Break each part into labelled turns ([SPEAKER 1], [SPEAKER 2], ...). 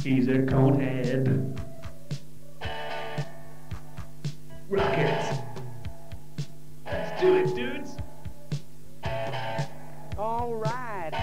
[SPEAKER 1] He's a conehead. Rockets. Let's do it, dudes.
[SPEAKER 2] All right.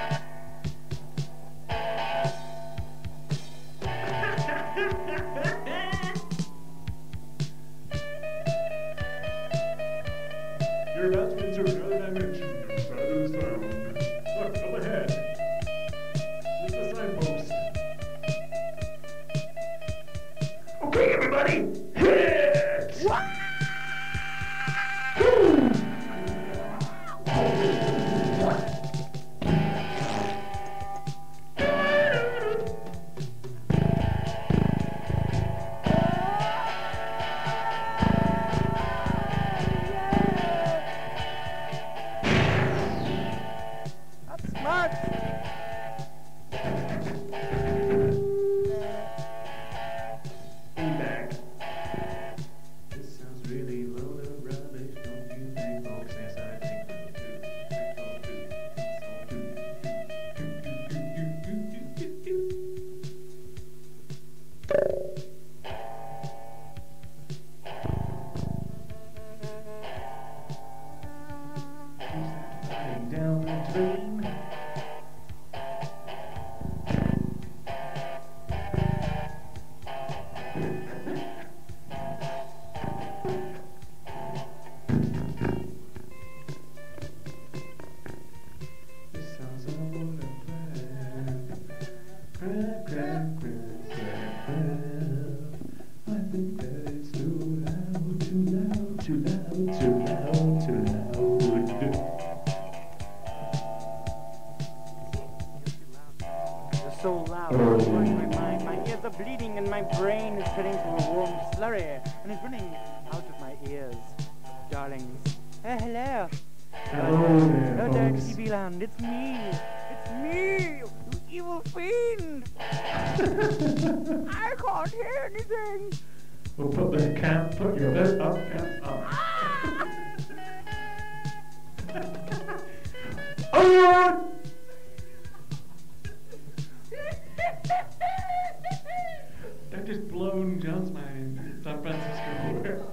[SPEAKER 1] You're about to enter another dimension inside of the sound. Look, up ahead. This is the signpost. Okay, everybody, hit!
[SPEAKER 2] What? That's smart.
[SPEAKER 1] Feedback. This sounds really load of rubbish, don't you think, folks? Yes, I think so too. Down the drain. This sounds a load of crap. Crap, crap, crap, crap, crap. I think that it's too loud, too loud, too loud, too loud, too loud.
[SPEAKER 2] You're so loud.
[SPEAKER 1] Oh.
[SPEAKER 2] It's blowing my mind. My ears are bleeding and my brain is turning to a warm slurry and it's running out of my ears. Darlings. Hello.
[SPEAKER 1] Hello there,
[SPEAKER 2] Hello, Dark
[SPEAKER 1] folks.
[SPEAKER 2] TV Land. It's me. It's me. You evil fiend. I can't hear anything.
[SPEAKER 1] We'll put the cap, put your best up, cap up. Oh! That just blown John's mind. San Francisco.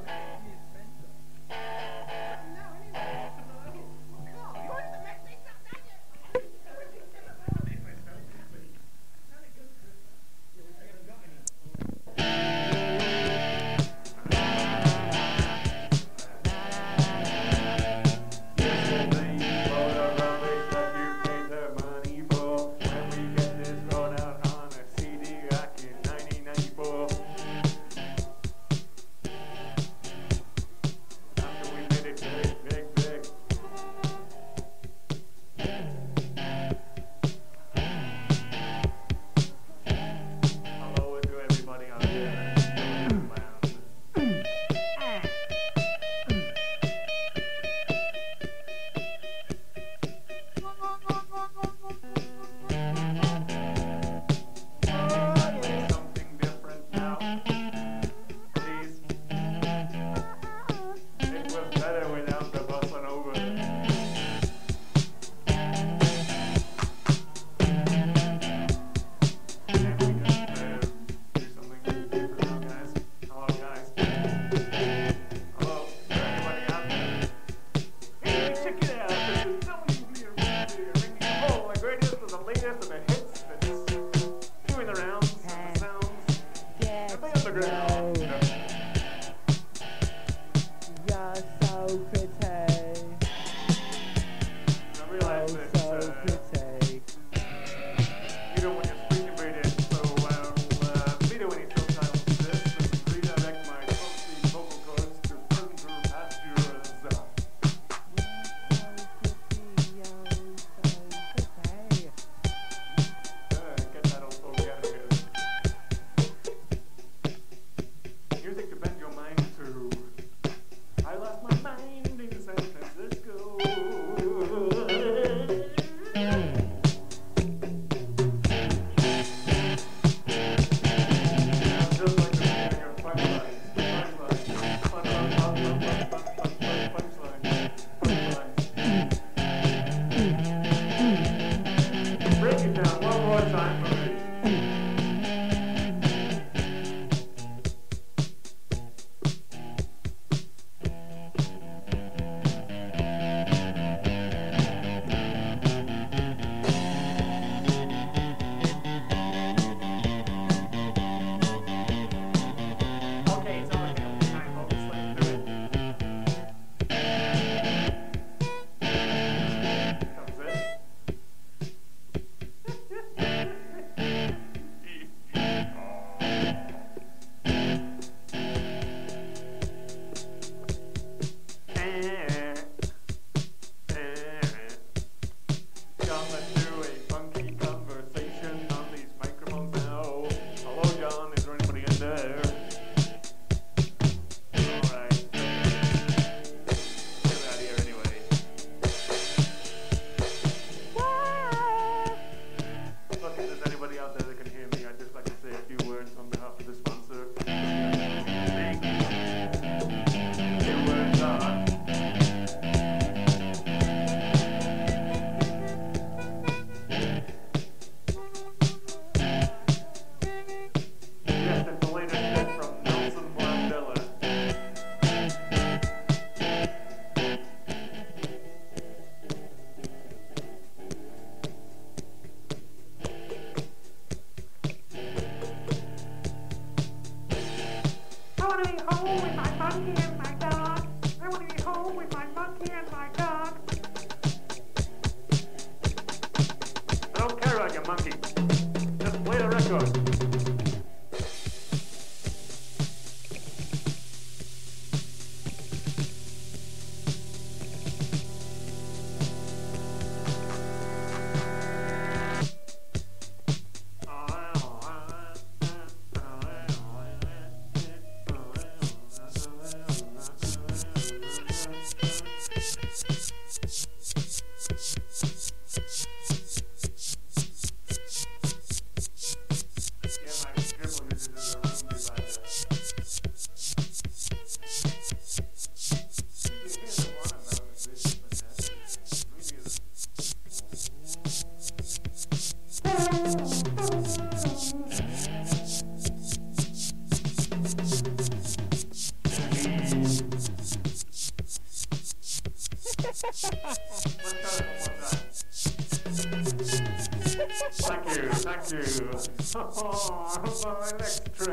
[SPEAKER 1] Thank you. Oh, electric.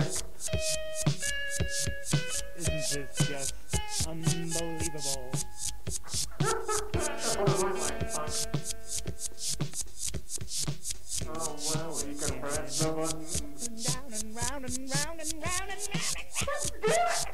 [SPEAKER 2] Isn't this just unbelievable?
[SPEAKER 1] Oh, well, you can press the button.
[SPEAKER 2] Down and round and round and round and round and round. Do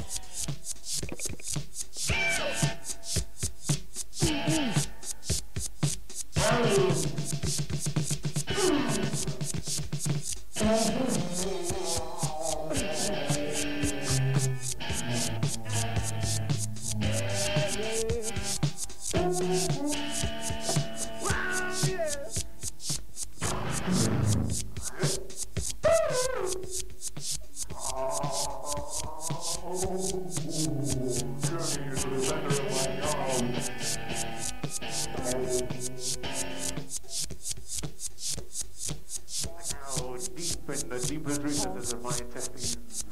[SPEAKER 2] in the deepest recesses of my intestines.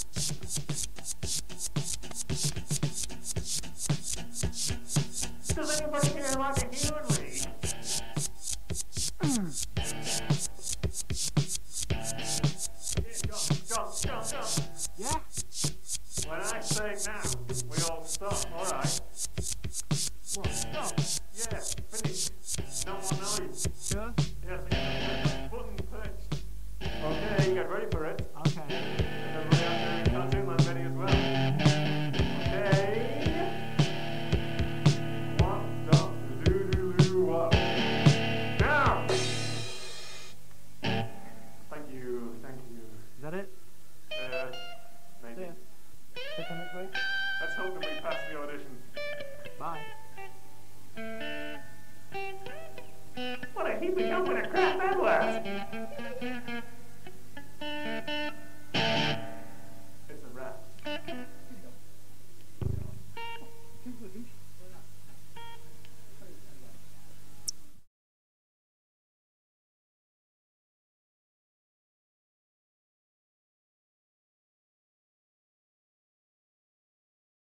[SPEAKER 2] Does anybody here like a human lead? Stop. Yeah?
[SPEAKER 1] When I say now, we all stop, alright?
[SPEAKER 2] What? Stop.
[SPEAKER 1] Yeah, finish. No more noise.
[SPEAKER 2] Sure?
[SPEAKER 1] Yes, button pushed. Okay, get ready for it.
[SPEAKER 2] Okay.
[SPEAKER 1] Everybody out there in Cartoon Land ready as well. Okay. 1, 2, 3, 1. Now! Thank you.
[SPEAKER 2] Is that it?